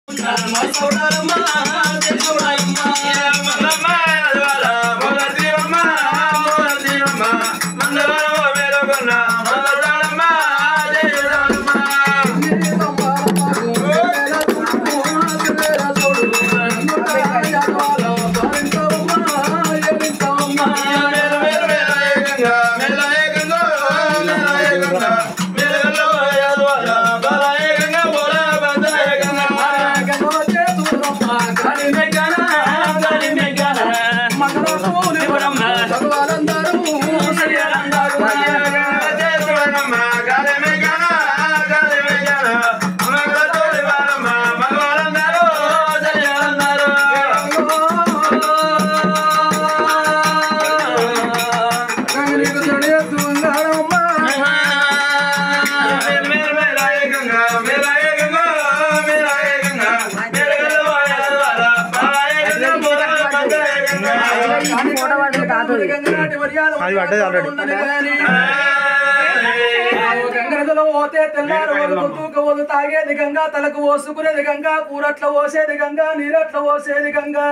గంగనదిలో పోతే తెల్లారు తూకవలు తాగేది గంగా తలకు పోసుకునేది గంగా కూరట్ల పోసేది గంగా నీరట్ల పోసేది గంగా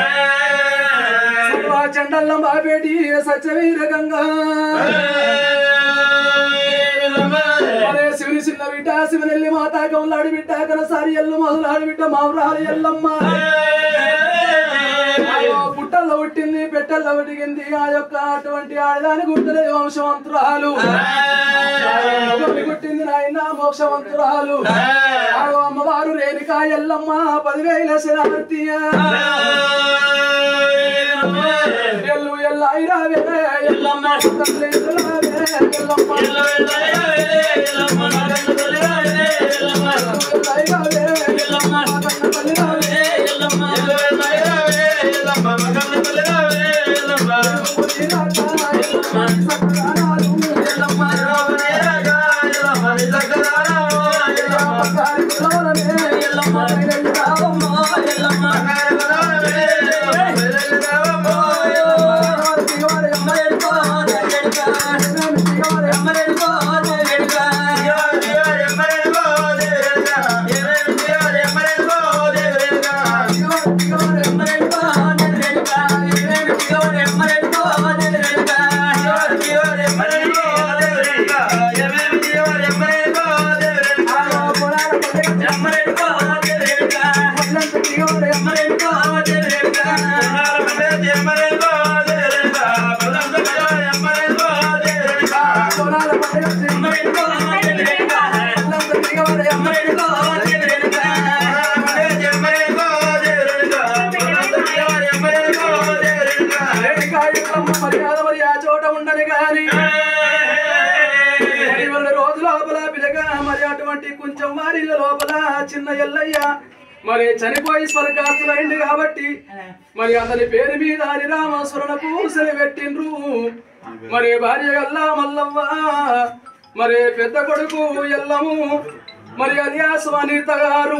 చెండల్ల బాబేటి సత్యవీర గంగా శివుని చిన్న బిడ్డ శివనెల్లి మాతా కౌలాడి బిడ్డ కనసారి ఎల్లు మొదలాడి బిడ్డ మావురాలు ఎల్లమ్మ పుట్టల్లో పుట్టింది పెట్టల్లో ఉడిగింది ఆ యొక్క అటువంటి ఆడదాని గుర్తులే వంశవంతురాలు పుట్టింది నాయన మోక్షవంతురాలు అమ్మవారు రేణుకా ఎల్లమ్మ 10,000 శరార్తి ఎల్లు ఎల్లాయిరావే ఎల్లమ్మ కొంచెం వారిల లోపల చిన్న ఎల్లయ్య మరి చనిపోయి స్వర్గాస్తులైంది కాబట్టి మరి అతని పేరు మీద హరిరామస్వరణ పూసలు పెట్టిండ్రు మరి భార్య గల్లా మల్లవ్వ మరి పెద్ద కొడుకు ఎల్లము మరి అలియాస్ అనిత గారు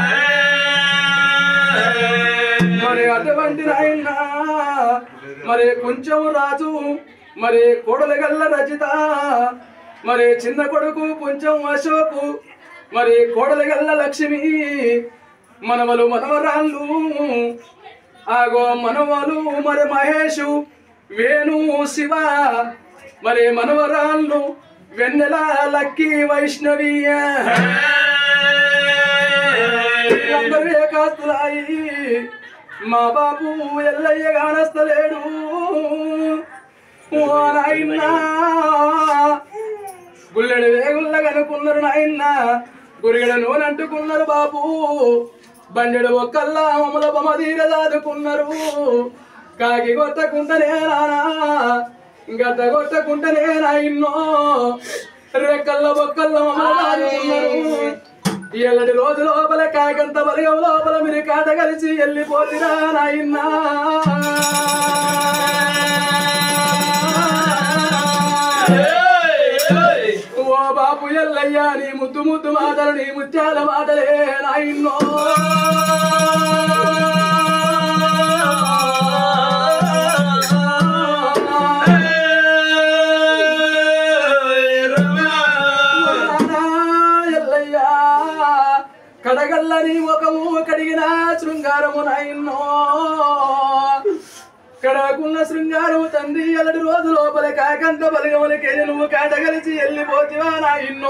మరి అటువంటి నాయన మరి కొంచెం రాజు మరి కోడలు గల్ల రజిత మరి చిన్న కొడుకు కొంచెం అశోకు మరి కోడలు గల్ల లక్ష్మి మనవలు మనవరాళ్ళు ఆగో మనవలు మరి మహేషు వేణు శివ మరి మనవరాళ్ళు వెన్నెల లక్కీ వైష్ణవి అందరూ ఏకాస్తులాయి మా బాబు ఎల్లయ్య కానస్తలేడు ఓ నాయనా గుల్లెడు వేగుల్ల కనుకున్నారు నాయన్న గురిగడ నూనె అంటుకున్నారు బాబు బండెడు ఒక్కల్లా మమ్మల బొమ్మ తీర దాదుకున్నారు కాకి కొట్టకుంటనే నానా గడ్డ కొట్టకుంటనే నాయన్నో రెక్కల్ల బొక్కల్ల మమ్మల దాదుకున్నారు ఎల్లటి రోజు లోపల కాకంత బలగం లోపల మీరు కాట కలిసి వెళ్ళిపోతిరా నాయన్నా ఓ బాపు ఎల్లయ్యా నీ ముద్దు ముద్దు మాటలు నీ ముత్యాల మాటలే నాయన్నో ఎల్లయ్యా కడగల్ల నీ ముఖము కడిగిన శృంగారము నాయన్నో కడకున్న శృంగారము తండ్రి ఎల్లటి రోజు లోపల కాకంత బలగములకెళ్ళి నువ్వు కాటగలిచి వెళ్ళిపోతివా నాయన్నో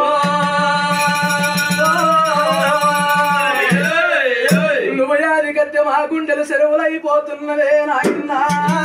నువ్వు యాది కట్టె మా గుండెలు సెలవులైపోతున్నవే నాయన్నా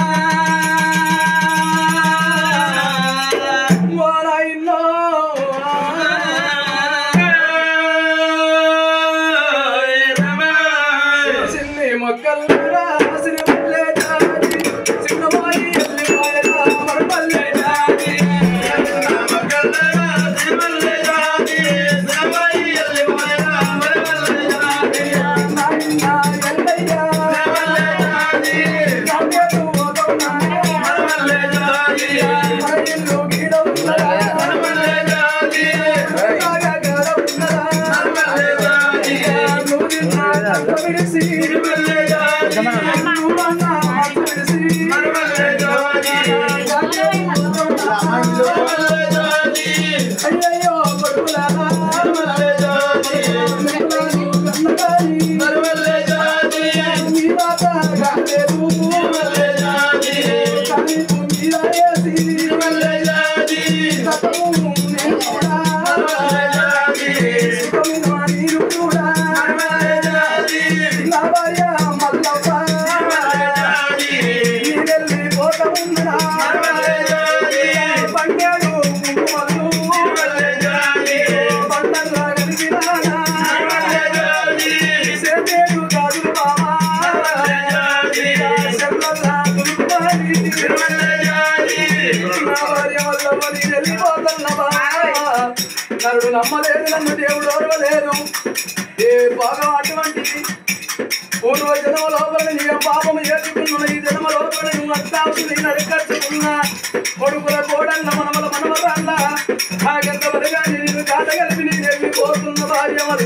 నరుడు నమ్మలేదు నన్ను దేవుడు ఓర్వలేదు ఏ భాగం అటువంటిది పూర్వ జన్మ లోపల నీ పాపము ఏర్చుకున్న ఈ జన్మ లోపల నువ్వు అత్తాసు నేను అడగచ్చుకున్న కొడుకుల కోడళ్ళ మనమల మనమరాళ్ళ ఆగంత వరగా నేను కాటగలిపి నీ వెళ్ళిపోతున్న భార్య వల్ల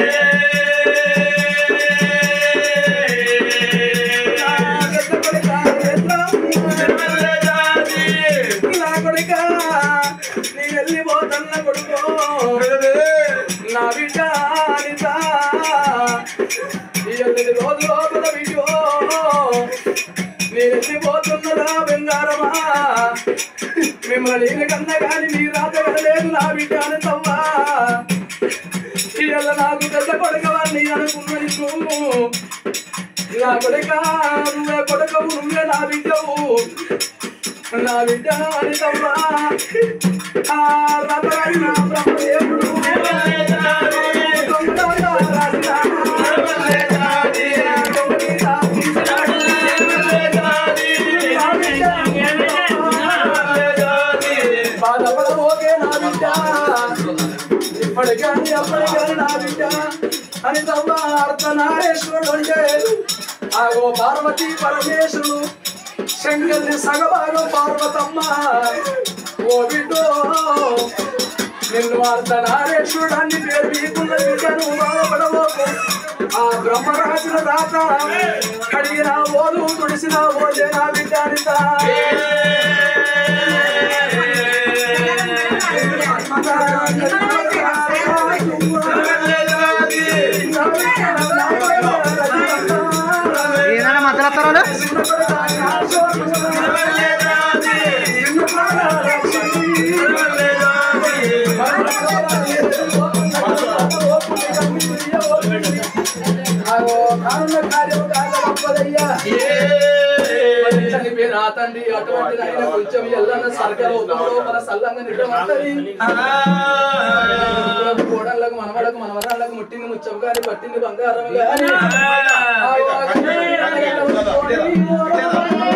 నా బిడ్డ రోజు లోపల బిడ్డో నేను వెళ్ళిపోతున్నదా బంగారమా మిమ్మల్ని నేను కన్నా కానీ నీ రాత కనలేదు నా బిడ్డ అని తవ్వా ఇవాళ నాకు పెద్ద కొడకవాన్ని అనుకున్నది నువ్వు నా కొడక నువ్వే కొడకవు నువ్వే నా బిడ్డవు నా బిడ్డ అని తవ్వా ఆ రథమైన బ్రహ్మదేవుడు బాధపడబోకే నా బిడ్డ ఇప్పటికీ అప్పటికీ నా బిడ్డ అని తవ్వ అర్ధనారేశ్వరుడు అంటే ఆగో పార్వతీ పరమేశ్వరుడు శంకర్ని సగభాగం పార్వతమ్మ ఓ బిడ్డో నిన్ను అర్ధనారేశ్వరుడు అన్ని పేరు మీకున్న బిడ్డను బాధపడబోకు ఆ బ్రహ్మ రాసిన రాత కడిగిన ఓదు తుడిసిన ఓదే నా బిడ్డ అనిత మాట్లాడతారా తండ్రి అటువంటి ఆయన కొంచెం ఎల్లన్న సర్గలో లోపల సల్లంగా నిడమంటది కోడళ్ళకు మనవళ్ళకు మనవరాళ్ళకు ముట్టింది ముచ్చం గాని పట్టింది బంగారం గాని